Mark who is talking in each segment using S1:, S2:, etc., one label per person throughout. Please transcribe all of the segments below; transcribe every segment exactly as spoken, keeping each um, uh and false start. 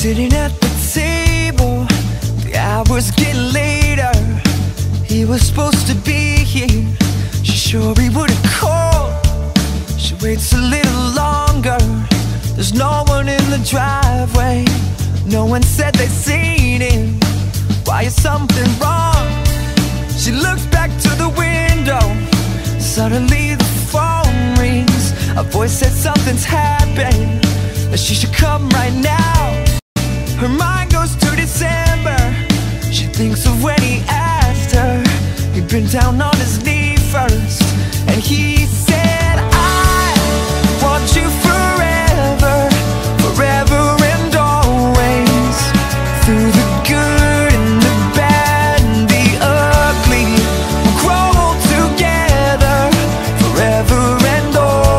S1: Sitting at the table, the hours get later. He was supposed to be here, she's sure he would've called. She waits a little longer, there's no one in the driveway. No one said they'd seen him. Why is something wrong? She looks back to the window. Suddenly the phone rings. A voice said something's happened, that she should come right now. Her mind goes to December. She thinks of when he asked her. He'd been down on his knee first, and he said, I want you forever, forever and always. Through the good and the bad and the ugly, we'll grow old together, forever and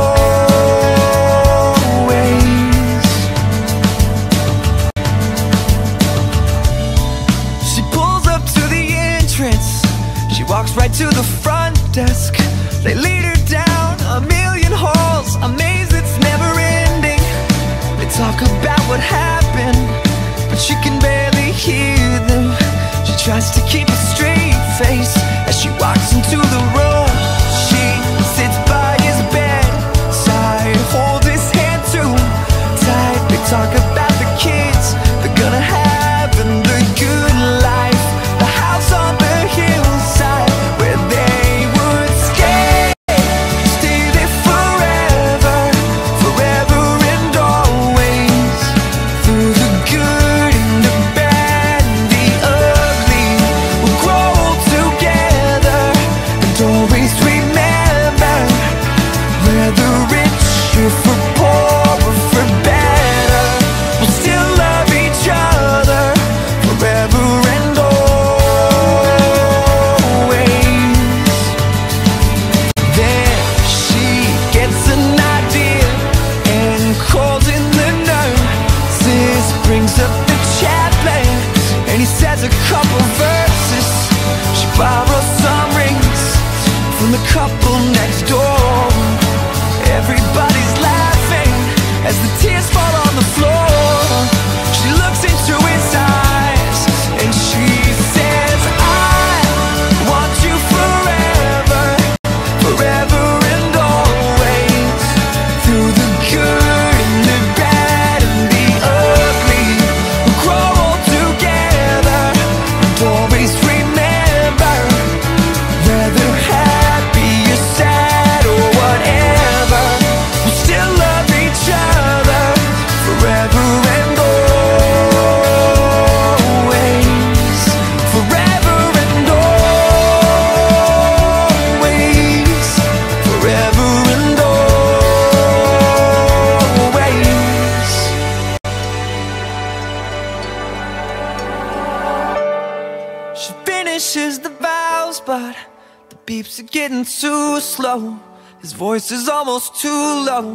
S1: always. She pulls up to the entrance. She walks right to the front desk. They lead her down a million halls, a maze that's never ending. They talk about what happened, but she can barely hear them. She tries to keep a straight face as she walks into the room. She sits by his bed side, holds his hand too tight. They talk about the kids they're gonna have and the good life, the house on the hillside where they would stay, stay there forever, forever and always. Through the good and the bad and the ugly, we'll grow old together and always remember, whether rich or for poor or for better, we'll still love each other forever and always. Then she gets an idea and calls in the nurses, brings up the chaplain, and he says a couple verses. She borrows some rings from the couple next door. Everybody's laughing as the tears fall on the floor. She looks into his eyes and she says, I want you forever, forever and always. Through the good and the bad and the ugly, we'll grow old together and always remember, whether happy or sad or whatever, we'll still love each other forever and always, forever and always, forever and always. She finishes the vows, but the beeps are getting too slow. His voice is almost too low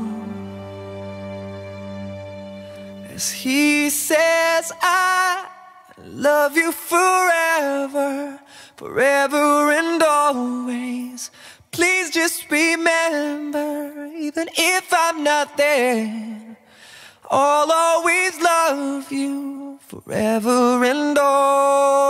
S1: as he says, I love you forever, forever and always. Please just remember, even if I'm not there, I'll always love you forever and always.